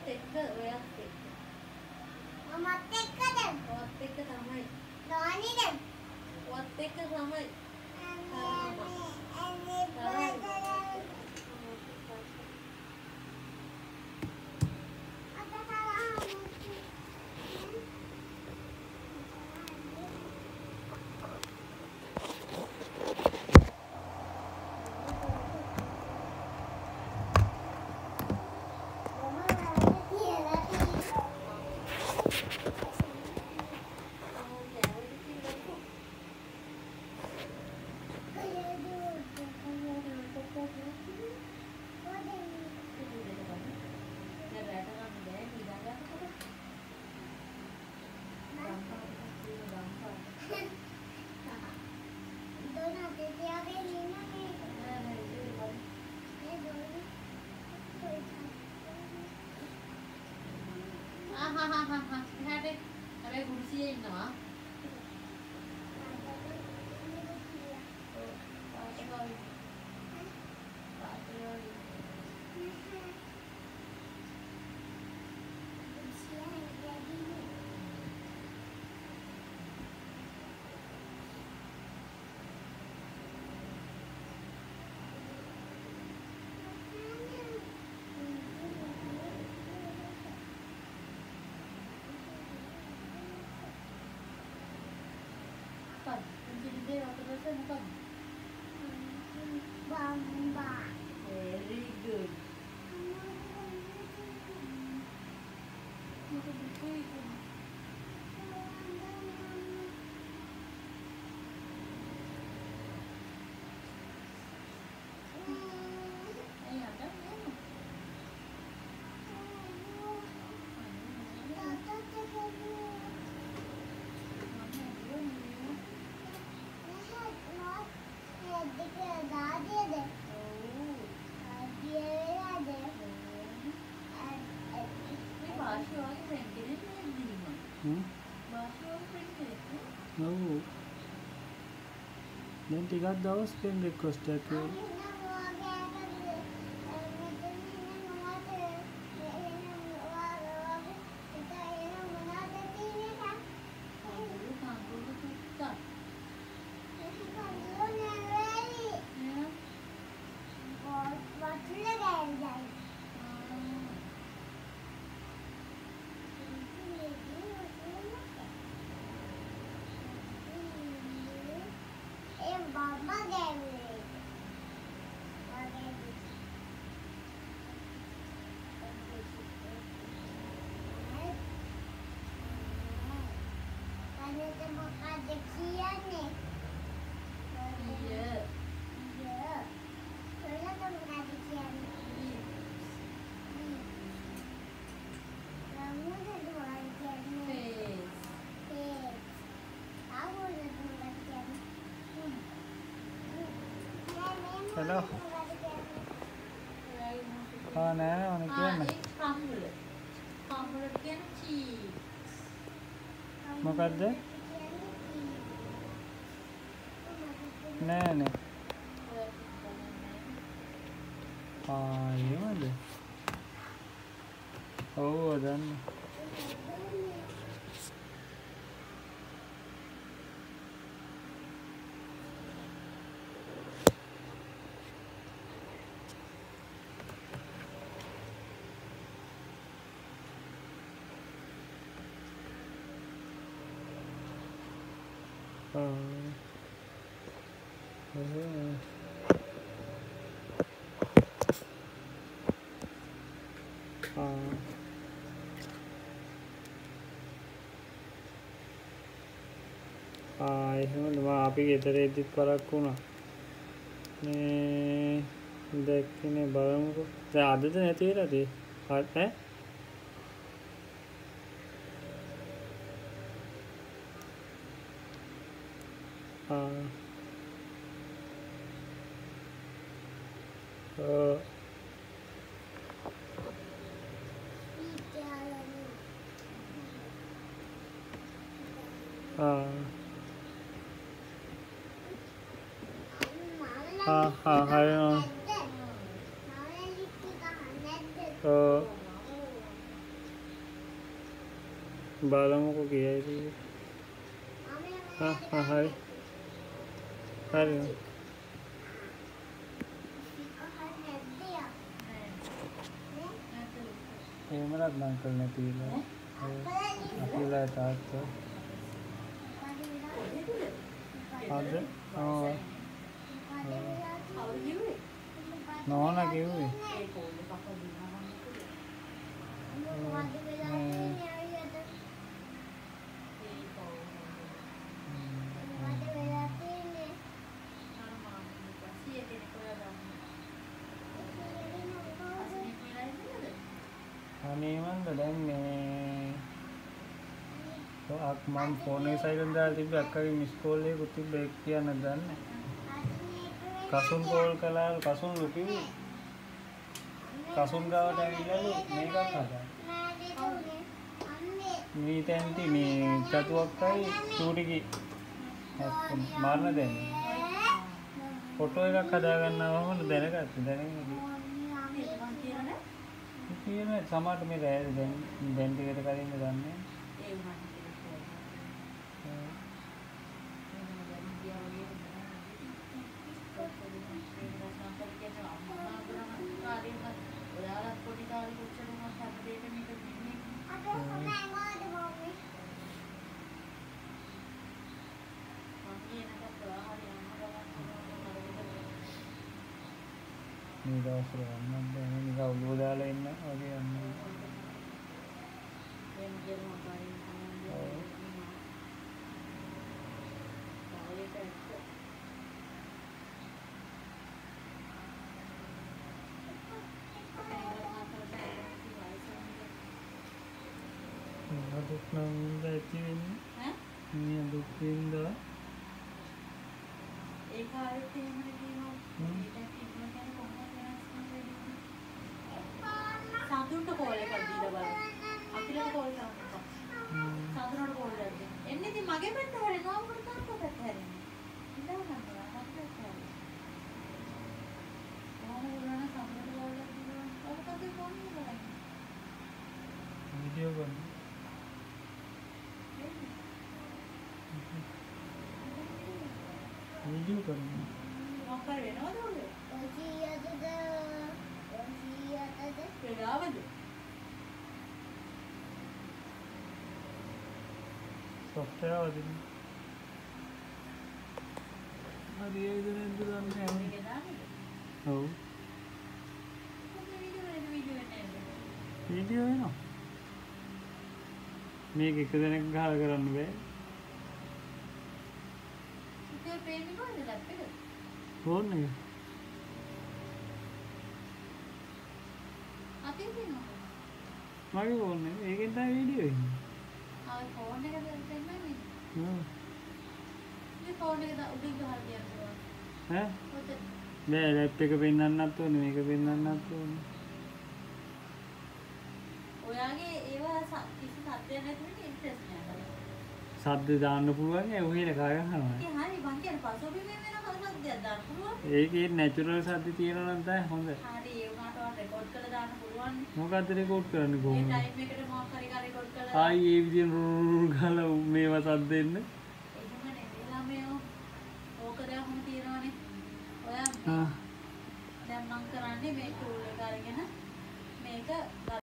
එක්ක ඔයත් එක්ක. මමත් එක්කද? ඔයත් එක්ක තමයි. නෝනිද? ඔයත් එක්ක තමයි. Very good. No. Then ටිකක් දවස් friend request එකක් Hello. නෑ ඕනේ කියන්න. කම්බල කියන්නේ cheese. මොකද්ද? නෑ. එහෙමද? ඔව් දන්නේ. එහෙමද අපි ගෙදර එද්දිත් පරක් වුණා මේ දැක්කනේ බලමුකෝ දැන් අදද නැති වෙලාද ඈ බලමුකෝ කියයිද කියලා. හරි. හරි. එහෙමවත් නම් කල් නැතිලා. අපිලා තාත්තා. අද නෝනා කිව්වේ. අනේ මන්ද දැන් මේ මම ෆෝන් එක සයිලන්ට් දාලා තිබ්බේ අක්කගේ මිස් කෝල් එකකුත් තිබ්බේ ඒක කියන්න දන්නේ. කසුන් කෝල් කළා කසුන් ලුකිවි. කසුන් ගාවට ඇවිල්ලාලු මේකක් හදා. මේ තැන්ටි මේ චතුවක්කයි චූටිකි මාරන දෙන්නේ. ෆොටෝ එකක් හදාගන්නවම දැනගත්තා දැනගෙන කියන සමහරට මේ දැන් ටිකට කලින්ද දන්නේ ඒ වුණාට මේ දවස්වල වන්නත් දැන් නිකන් ඔළුව දාලා ඉන්න වගේ යනවා. දුක් නම් ඇති වෙන්නේ මේ දුක් විඳලා ඒ කාලෙත් එහෙමනේ කියනවා ඒකත් ඉක්ම කරන කොහොමද සඳුන්ට කෝල් එකක් දීලා බලන්න අපිලට කෝල් කරනවා සඳුනට කෝල් දෙන්න එන්නේ ඉතින් මගේ පැත්ත හැරෙනවා අපිට තාක්කෝ පැත්ත හැරෙන්නේ ඉඳලා ගන්නවා අපිට හැරෙන්නේ ඕන උරණ සඳුනට කෝල් එකක් දීලා ඔබ කවුද ෆෝන් කරන්නේ වීඩියෝ කරනවා वीडियो करूँगा මොකක්ද වෙනවද ඔය? වෙලාවද? software අවදින. හරි ඒ දෙනෙන් දුරන්නේ නැහැ. ඔව්. වීඩියෝ වෙනවා. මේක එක දෙනෙක් ගහලා කරන්න බෑ. ෆෝන් එක අතින් තියෙනවා මගේ ෆෝන් එක ඒකෙන් තමයි වීඩියෝ එන්නේ ආ ෆෝන් එක දෙන්නන්නේ ඔව් මේ ෆෝන් එක උඩින් ගහලා තියන්න ඈ නෑ ලැප් එක පෙන්නන්නත් ඕනේ මේක පෙන්නන්නත් ඕනේ ඔයාගේ ඒවා කිසි සද්දයක් නැතුව ඉන්ට්‍රස්ට් නෑ සද්ද දාන්න පුළුවන් ඒ උහිල කා ගන්නවා ඒ හරි මං කියන්නේ පසුබිම වෙන සද්දයක් දාන්න පුළුවන් ඒකේ නැචරල් සද්ද තියෙනවා නම් තමයි හොඳ හරි ඒ උනාට රෙකෝඩ් කරලා දාන්න පුළුවන් මොකද්ද රෙකෝඩ් කරන්නේ මේ කොහොමද ටයිම් එකට මොකක් හරි රෙකෝඩ් කරලා ආයි ඒ විදිහෙන් රුර් ගාලා මේවා සද්ද එන්න එහෙමනේ ළමයෝ ඕක දැන් හොම තියනවනේ ඔයා දැන් මං කරන්නේ මේ ටූල් එක අරගෙන මේක